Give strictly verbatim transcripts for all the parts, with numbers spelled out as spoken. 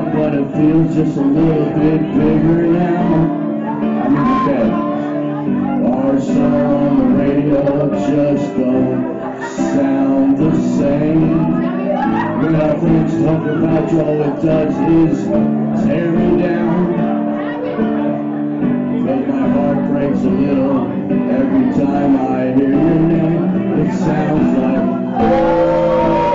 but it feels just a little bit bigger now. I'm in the bed. Our song on the radio just don't sound the same. When our friends talk about you, all it does is tear me down. Cause my heart breaks a little every time I hear your name. It sounds like, oh.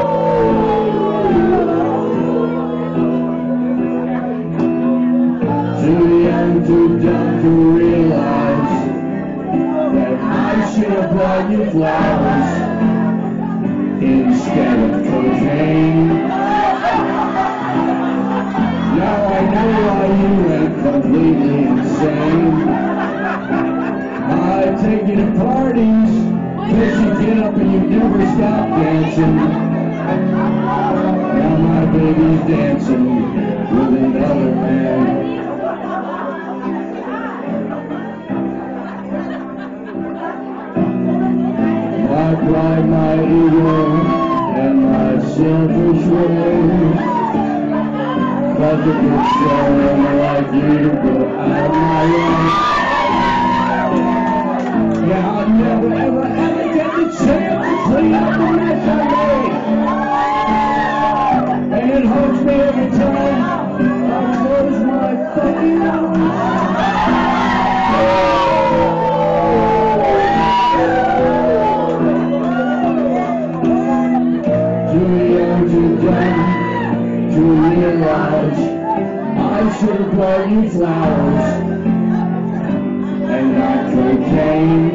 Too young, too dumb to realize that I should have bought you flowers instead of cocaine. Now I know why you went completely insane. I take you to parties, cause you get up and you never stop dancing. Now my baby's dancing with another man. My pride, my ego, and my selfish ways caused a good someone like you to go out of my life. Yeah, I'll never, ever, ever get the chance to clean up the mess I made. And it hurts me every time I close my fucking eyes. To realize I should have brought you flowers and not cocaine.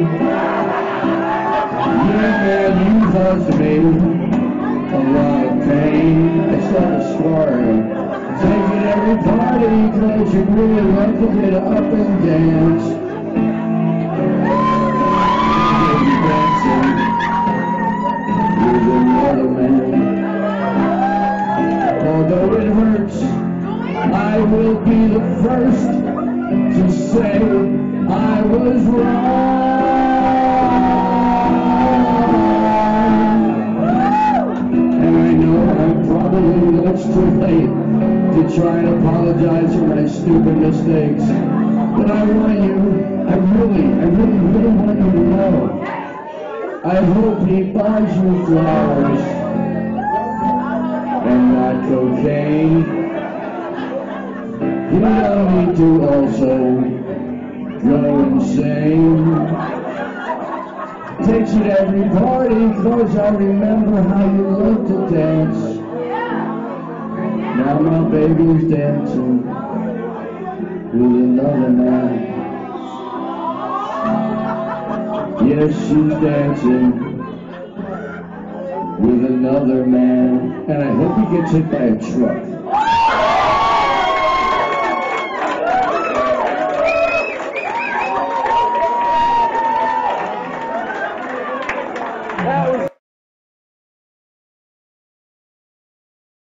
Yeah, man, you caused me a lot of pain. I started swearing, taking every party cause you really like to get up and dance. You're dancing with another man. Although it hurts, I will be the first to say I was wrong. And I know I'm probably much too late to try and apologize for my stupid mistakes. But I want you, I really, I really, really want you to know. I hope he buys you flowers and not cocaine. You don't need to also go insane. Takes you to every party cause I remember how you loved to dance. Now my baby's dancing with another man. Yes, she's dancing with another man, and I hope he gets hit by a truck.